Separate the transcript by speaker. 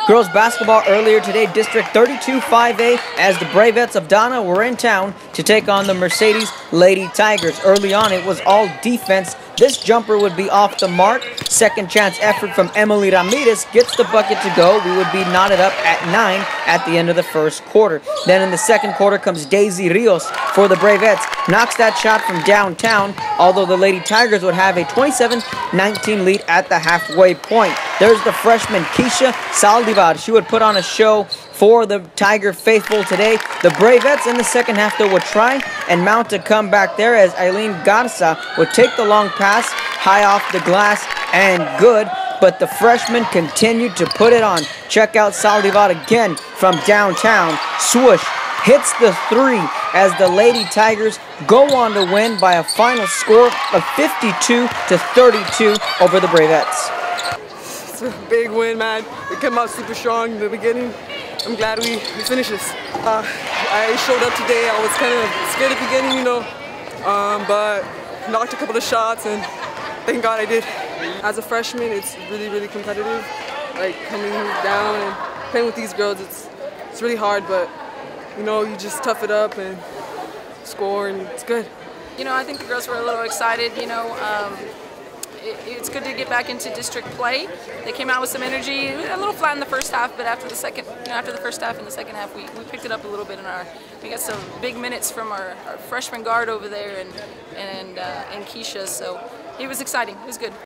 Speaker 1: Girls basketball earlier today, District 32 5A, as the Bravettes of Donna were in town to take on the Mercedes Lady Tigers. Early on, it was all defense. This jumper would be off the mark. Second chance effort from Emily Ramirez gets the bucket to go. We would be knotted up at 9 at the end of the first quarter. Then in the second quarter comes Daisy Rios for the Bravettes. Knocks that shot from downtown, although the Lady Tigers would have a 27-19 lead at the halfway point. There's the freshman Keisha Saldivar. She would put on a show for the Tiger faithful today. The Bravettes in the second half, though, would try and mount a comeback there as Eileen Garza would take the long pass high off the glass and good, but the freshman continued to put it on. Check out Saldivar again from downtown. Swoosh hits the three as the Lady Tigers go on to win by a final score of 52-32 over the Bravettes.
Speaker 2: It's a big win, man. We came out super strong in the beginning. I'm glad we finished this. I showed up today. I was kind of scared at the beginning, you know, but knocked a couple of shots, and thank God I did. As a freshman, it's really, really competitive. Like coming down and playing with these girls, it's really hard, but you know, you just tough it up and score, and it's good.
Speaker 3: You know, I think the girls were a little excited. You know, it's good to get back into district play. They came out with some energy, a little flat in the first half, but after the first half and the second half, we picked it up a little bit. We got some big minutes from our freshman guard over there and Keisha, so it was exciting. It was good.